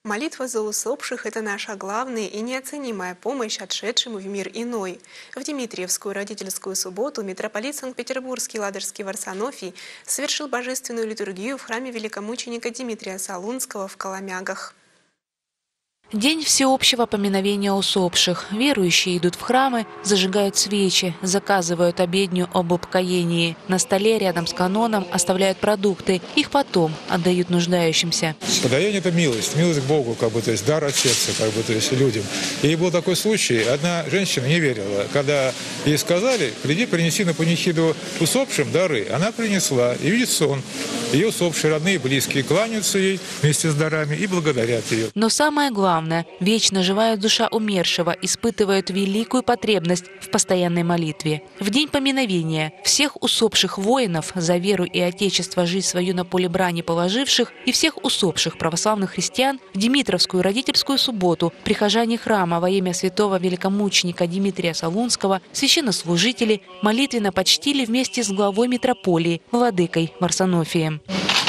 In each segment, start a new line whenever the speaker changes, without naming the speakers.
Молитва за усопших – это наша главная и неоценимая помощь отшедшему в мир иной. В Дмитриевскую родительскую субботу митрополит Санкт-Петербургский Ладожский Варсонофий совершил божественную литургию в храме великомученика Дмитрия Солунского в Коломягах.
День всеобщего поминовения усопших. Верующие идут в храмы, зажигают свечи, заказывают обедню об упокоении. На столе рядом с каноном оставляют продукты. Их потом отдают нуждающимся.
Подаяние – это милость к Богу, то есть дар от сердца, то есть людям. И был такой случай, одна женщина не верила. Когда ей сказали: приди, принеси на панихиду усопшим дары, она принесла и видит сон. Ее усопшие родные и близкие кланяются ей вместе с дарами и благодарят ее.
Но самое главное, вечно живая душа умершего испытывает великую потребность в постоянной молитве. В день поминовения всех усопших воинов, за веру и отечество жизнь свою на поле брани положивших, и всех усопших православных христиан в Дмитровскую родительскую субботу прихожане храма во имя святого великомученика Дмитрия Солунского, священнослужители молитвенно почтили вместе с главой митрополии, владыкой Варсонофием.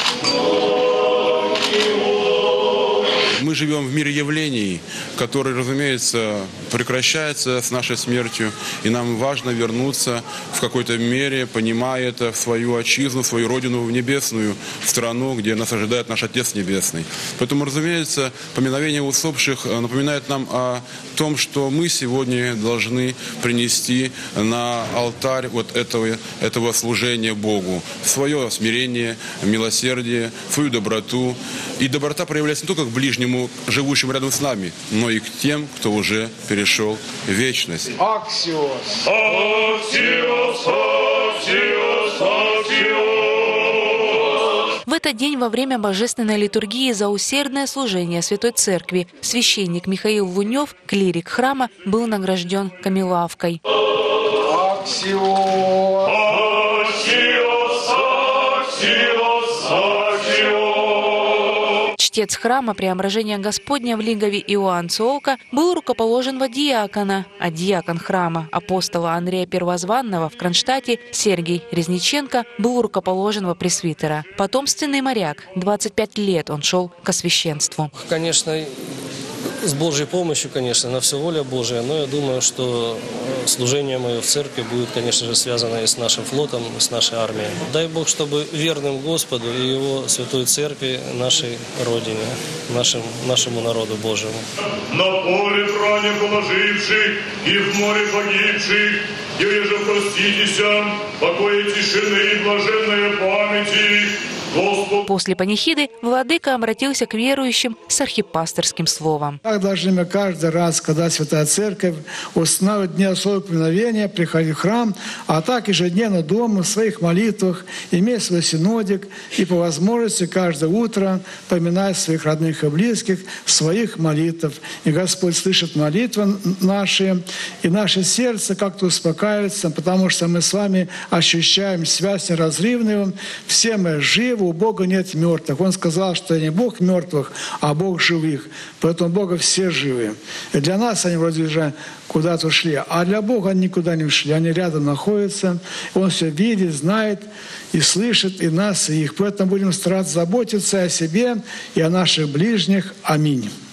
Мы живем в мире явлений, который, разумеется, прекращается с нашей смертью, и нам важно вернуться в какой-то мере, понимая это, в свою отчизну, в свою родину, в небесную, в страну, где нас ожидает наш Отец Небесный. Поэтому, разумеется, поминовение усопших напоминает нам о том, что мы сегодня должны принести на алтарь этого служения Богу свое смирение, милосердие, свою доброту. И доброта проявляется не только к ближнему, живущим рядом с нами, но и к тем, кто уже перешел в вечность.
Аксиос!
Аксиос! Аксиос! Аксиос!
В этот день во время божественной литургии за усердное служение Святой Церкви священник Михаил Лунев, клирик храма, был награжден камелавкой.
Аксиос!
Чтец храма Преображения Господня в Лигове Иоанн Цоолка был рукоположен во диакона, а диакон храма апостола Андрея Первозванного в Кронштадте Сергий Резниченко был рукоположен во пресвитера. Потомственный моряк, 25 лет он шел к священству.
Конечно, с Божьей помощью, конечно, на все воля Божия, но я думаю, что служение мое в церкви будет, конечно же, связано и с нашим флотом, и с нашей армией. Дай Бог, чтобы верным Господу и Его Святой Церкви, нашей Родине, нашему народу Божьему.
На поле брани положивших и в море погибших, и реже проститеся, покоя тишины и блаженная памяти.
После панихиды владыка обратился к верующим с архипасторским словом.
Так должны мы каждый раз, когда Святая Церковь устанавливает дни особого поминовения, приходить в храм, а так ежедневно дома, в своих молитвах, иметь свой синодик и по возможности каждое утро поминать своих родных и близких в своих молитвах. И Господь слышит молитвы наши, и наше сердце как-то успокаивается, потому что мы с вами ощущаем связь неразрывную, все мы живы, у Бога нет мертвых. Он сказал, что не Бог мертвых, а Бог живых. Поэтому Бога все живы. И для нас они вроде уже куда-то ушли, а для Бога они никуда не ушли. Они рядом находятся. Он все видит, знает и слышит и нас, и их. Поэтому будем стараться заботиться о себе и о наших ближних. Аминь.